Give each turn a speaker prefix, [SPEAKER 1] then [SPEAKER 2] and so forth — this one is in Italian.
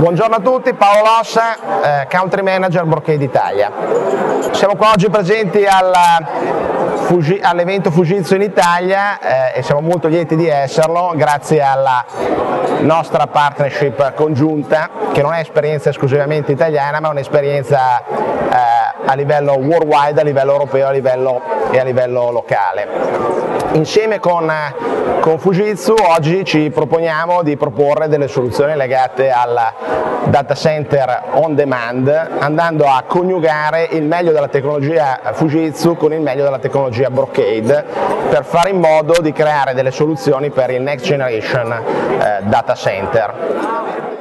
[SPEAKER 1] Buongiorno a tutti, Paolo Lossa, Country Manager Brocade Italia. Siamo qua oggi presenti all'evento Fujitsu in Italia e siamo molto lieti di esserlo grazie alla nostra partnership congiunta, che non è esperienza esclusivamente italiana ma è un'esperienza a livello worldwide, a livello europeo e a livello locale. Insieme con Fujitsu oggi ci proponiamo di proporre delle soluzioni legate al data center on demand, andando a coniugare il meglio della tecnologia Fujitsu con il meglio della tecnologia Brocade per fare in modo di creare delle soluzioni per il next generation data center.